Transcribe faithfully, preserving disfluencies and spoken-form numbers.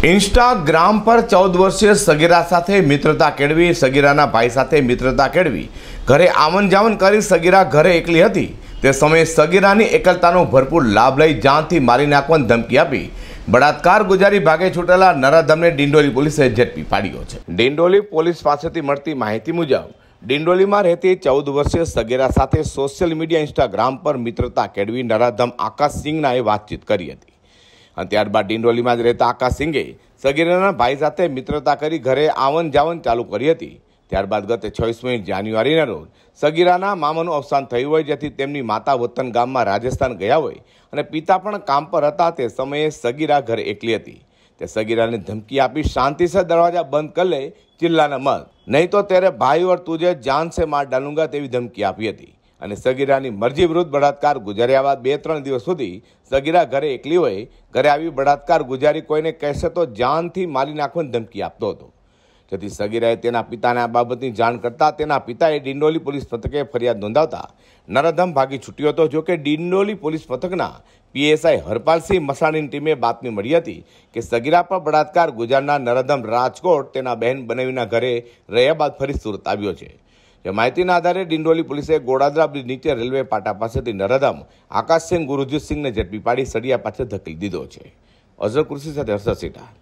Instagram પર ચૌદ વર્ષીય સગીરા સાથે મિત્રતા કેળવી સગીરાના ભાઈ સાથે મિત્રતા કેળવી ઘરે આવન જાવન કરી સગીરા ઘરે એકલી હતી તે સમયે સગીરાની એકલતાનો ભરપૂર લાભ લઈ જાનથી મારી નાખવાની ધમકી આપી બળાત્કાર ગુજારી ભાગે છૂટેલા નરાધમને ડિંડોલી પોલીસે ઝડપી પાડ્યો છે। ડિંડોલી પોલીસ પાસેથી મળતી માહિતી મુજબ ડિંડોલીમાં રહેતી ચૌદ વર્ષીય સગીરા સાથે સોશિયલ મીડિયા ઇન્સ્ટાગ્રામ પર મિત્રતા કેળવી નરાધમ આકાશ સિંઘનાએ વાતચીત કરી હતી અને ત્યારબાદ ડિંડોલીમાં જ રહેતા આકાશ સિંઘે સગીરાના ભાઈ સાથે મિત્રતા કરી ઘરે આવન જાવન ચાલુ કરી હતી। ત્યારબાદ ગત છવ્વીસમી જાન્યુઆરીના રોજ સગીરાના મામાનું અવસાન થયું હોય જેથી તેમની માતા વતન ગામમાં રાજસ્થાન ગયા હોય અને પિતા પણ કામ પર હતા। તે સમયે સગીરા ઘરે એકલી હતી તે સગીરાને ધમકી આપી શાંતિ સે દરવાજા બંધ કર લે ચિલ્લાના મત નહીં તો તેરે ભાઈ ઓર તુझे જાન સે માર ડાલूंगा તેવી ધમકી આપી હતી અને સગીરાની મરજી વિરુદ્ધ બળાત્કાર ગુજાર્યા બાદ બે ત્રણ દિવસ સુધી સગીરા ઘરે એકલી હોય ઘરે આવી બળાત્કાર ગુજારી કોઈને કહેશે તો જાનથી મારી નાખવાની ધમકી આપતો હતો જેથી સગીરાએ તેના પિતાને આ બાબતની જાણ કરતા તેના પિતાએ ડિંડોલી પોલીસ મથકે ફરિયાદ નોંધાવતા નરાધમ ભાગી છૂટ્યો હતો। જો કે ડિંડોલી પોલીસ મથકના પીએસઆઈ હરપાલસિંહ મસાણીની ટીમે બાતમી મળી હતી કે સગીરા પર બળાત્કાર ગુજારનાર નરાધમ રાજકોટ તેના બહેન બનેવીના ઘરે રહ્યા બાદ ફરી સુરત આવ્યો છે। જે માહિતીના આધારે ડિંડોલી પોલીસે ગોડાદરા બ્રિજ નીચે રેલવે પાટા પાસેથી નરાધમ આકાશસિંહ ગુરુજીતસિંહને ઝડપી પાડી સળિયા પાસે ધકેલી દીધો છે। અઝર કુર્સી સાથે હર્ષદ સેઠા।